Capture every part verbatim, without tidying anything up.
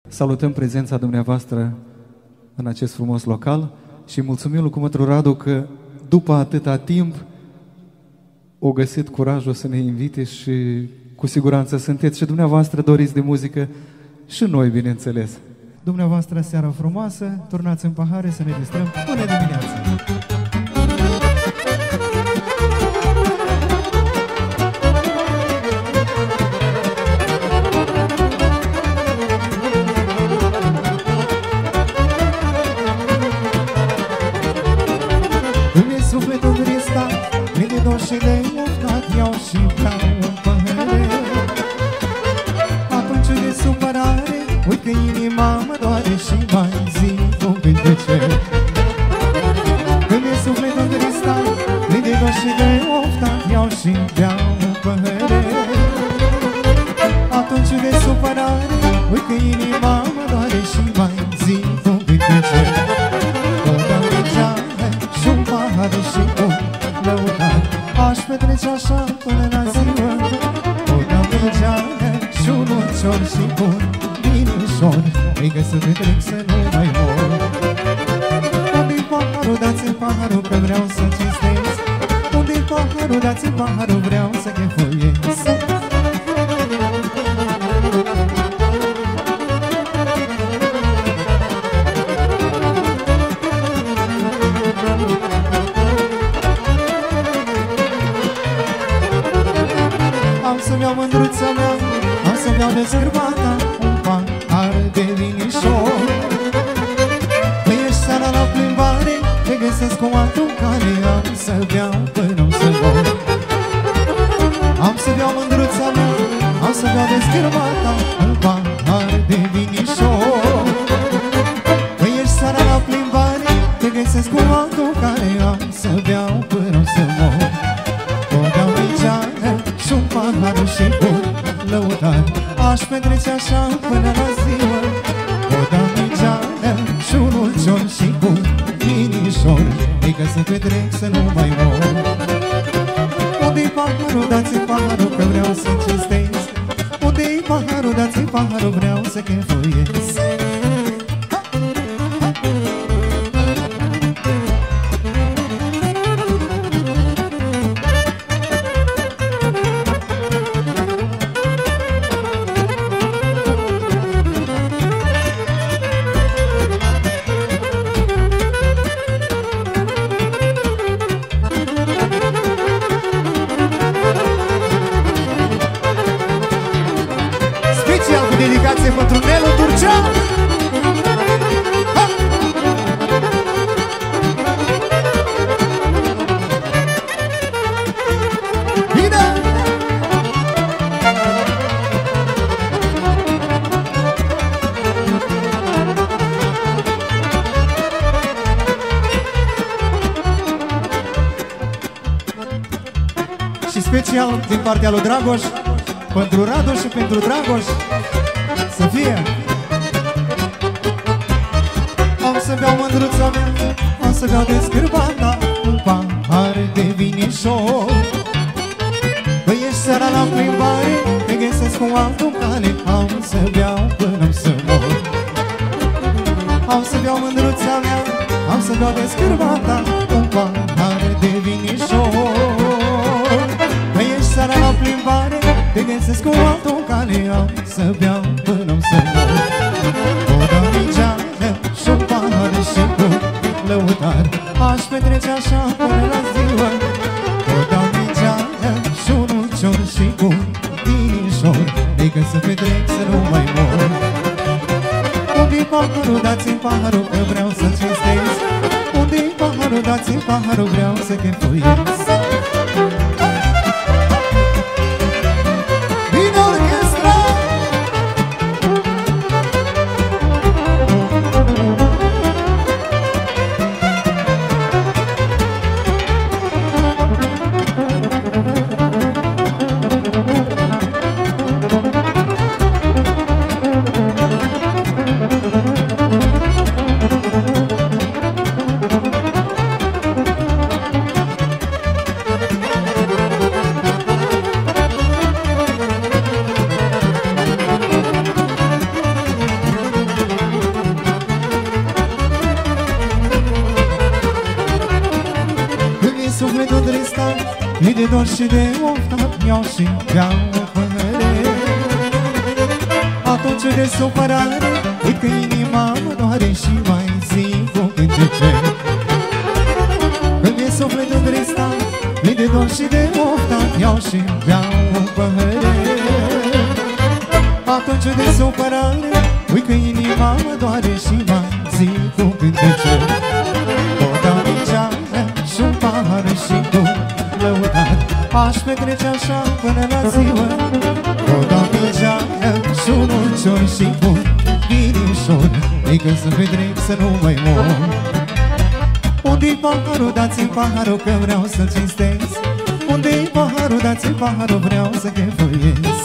Salutăm prezența dumneavoastră în acest frumos local și mulțumim lui Cumătru Radu că după atâta timp o găsit curajul să ne invite și cu siguranță sunteți și dumneavoastră doriți de muzică și noi, bineînțeles. Dumneavoastră, seara frumoasă, turnați în pahare să ne distrăm până dimineața. Sufletul tristat, vede dor și de oftat, iau și vreau un păhăre. Atunci de supărare, uit că inima mă doare și mai zic un cântece. Când e sufletul tristat, vede dor și de oftat, iau și vreau un păhăre. Atunci de supărare, uit că inima mă doare și mai zic un cântece. Și un lăutar, aș petrece așa până la ziua. O dămăgeană și un ucior și un binișor, Frigă să petrec să nu mai mor. Unde-i paharul, dați-mi paharul că vreau să cinstez. Unde-i paharul, dați-mi paharul, vreau să chefuiesc. Să-mi iau mândruța mea, am să-mi iau de scârbata un pahar de vinișor. Că ești seara la plimbare, te găsesc cu altul care am să beau până o să mor. Am să-mi iau mândruța mea, am să-mi iau de scârbata un pahar de vinișor. Că ești seara la plimbare, te găsesc cu altul care am să beau până o să mor. O beau miceană și un pahar și un lăutar, aș petrece așa până la ziua. O damiceană și un ulcior și un minișor, Adică să petrec să nu mai mor. Unde-i paharul, dați-mi paharul că vreau să cinstez. Unde-i paharul, dați-mi paharul, vreau să chefuiesc. Dedicație pentru Nelu Turcean. Ha! Bine! Și special din partea lui Dragoș, pentru Radu și pentru Dragoș, să fie. Am să beau mândruța mea, am să beau de scârbata un pahar de vinișor. Că ești seara la plimbare, te găsesc cu altul care am să beau până să mor. Am să beau mândruța mea, am să beau de scârbata un pahar de vinișor. Că ești seara la plimbare, te găsesc cu altul care am să beau până să mor. O damiceană și un pahar și un lăutar, aș petrece așa până la ziua. O damiceană și un ulcior și un binișor, Adică să petrec să nu mai mor. Unde-i paharul, dați-mi paharul că vreau să cinstez. Unde-i paharul, dați-mi paharul, vreau să chefuiesc. mi de dor și de oftat, iau și beau o păhăre. Atunci de supărare, uit că inima mă doare și mai zic cu cântece. Când e sufletul tristat, mi de dor și de oftat, iau și beau o păhăre. Atunci de supărare, uit că inima mă doare și mai zic cu cântece. O dau din ceară și-un pahar și tu lăudat, aș petrece așa până la ziua. O dau din ceară și-un ulcior și bun vinișor, ei că să petrec să nu mai mor. Unde-i paharul, dați-mi paharul că vreau să-l cinstesc. Unde-i paharul, dați-mi paharul, vreau să chefuiesc.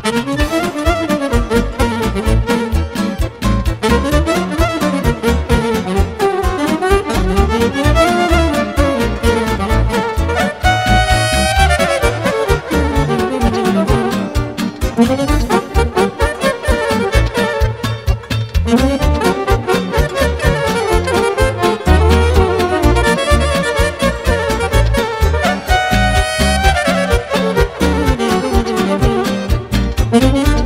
Thank you.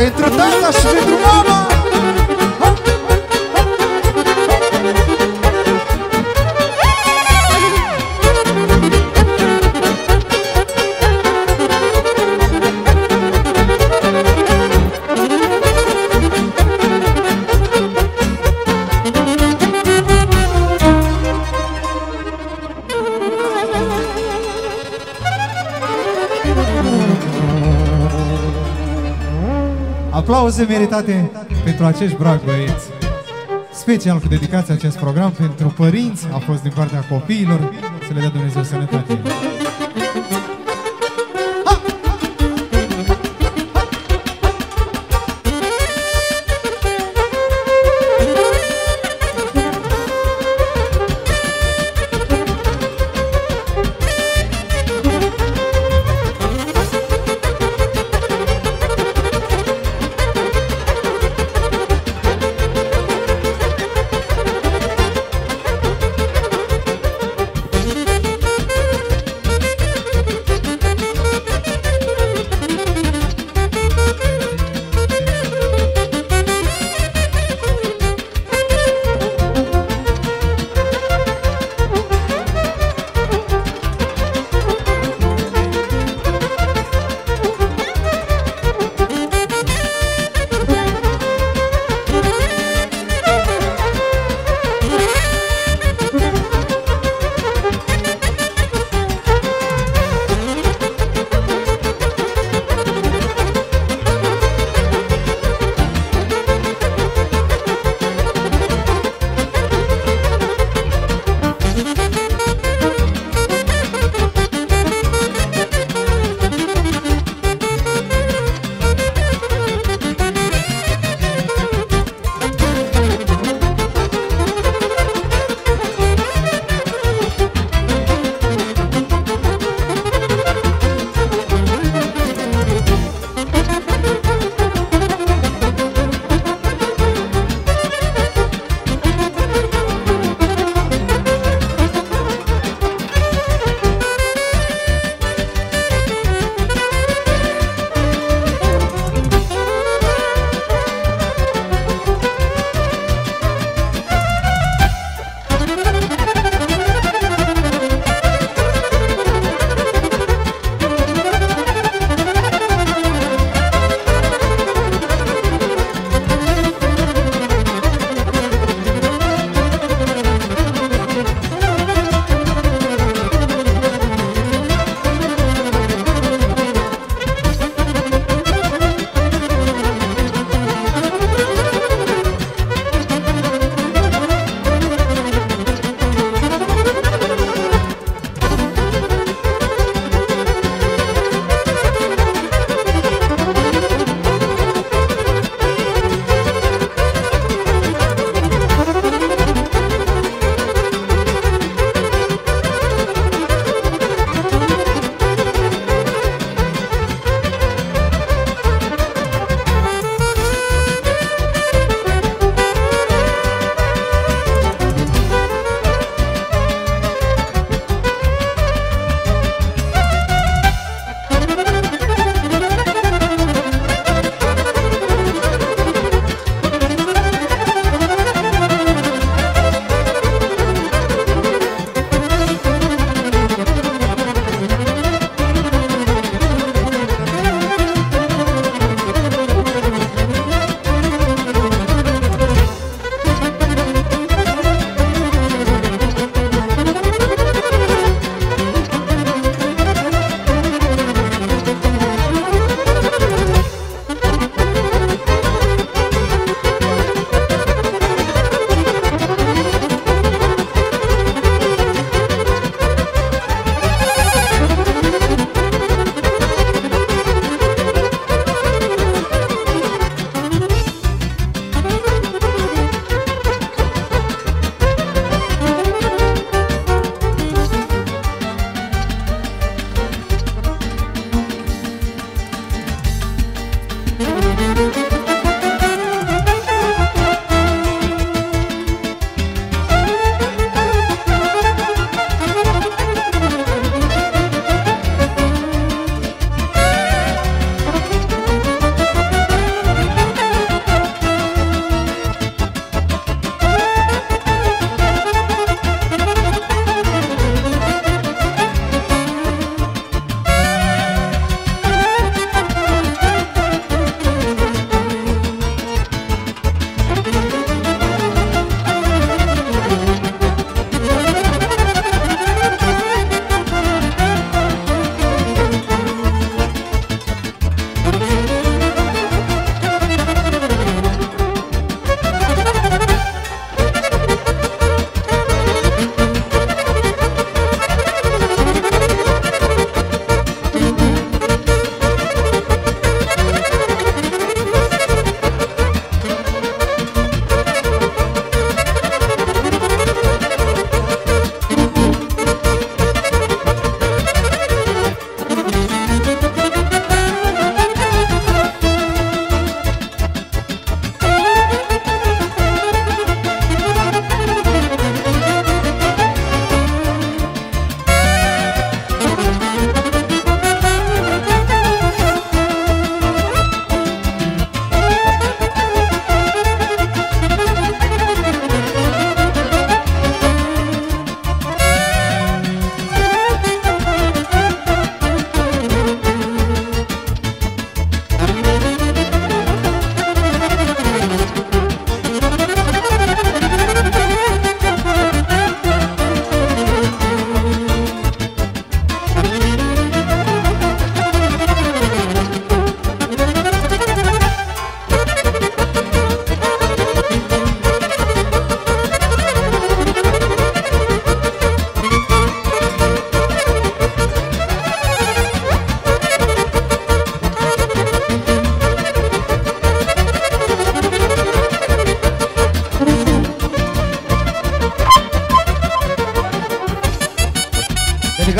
Pentru tata și pentru mama. Aplauze meritate pentru acești bravi băieți. Special cu dedicația acest program pentru părinți, a fost din partea copiilor. Să le dea Dumnezeu sănătate.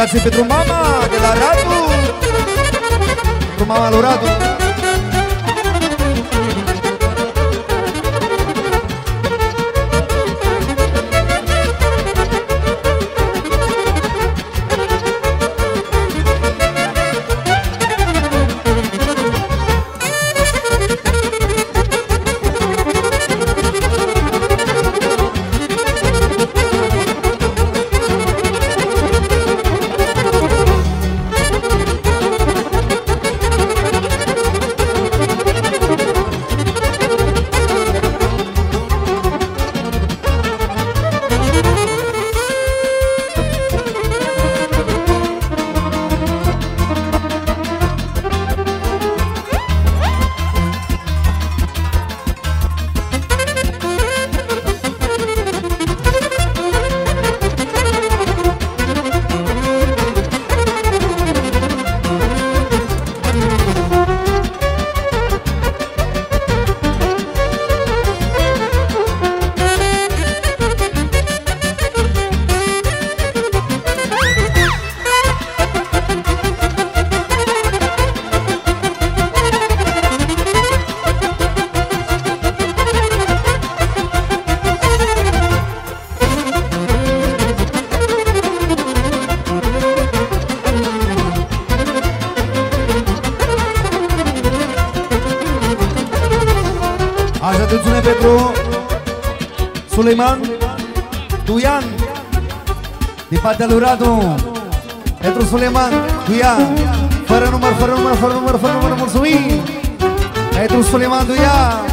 Dedicație pentru mama de la Radu, pentru mama lui Radu. Așa te ține pentru Suleiman Duian din partea lui Radu. Pentru Suleiman Duian, fără număr, fără număr, fără număr, fără număr, mulțumim. Pentru Suleiman Duian.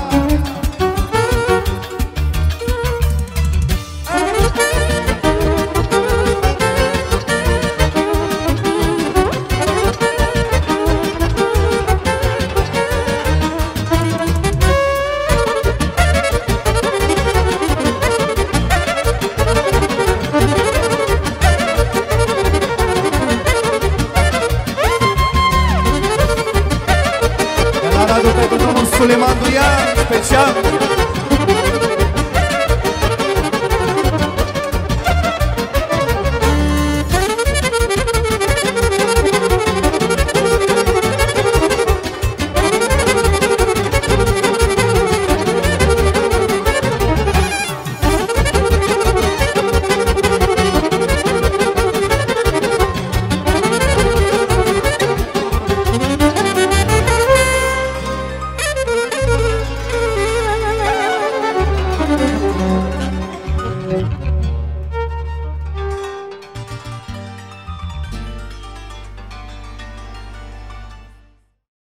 Suleiman Duian, special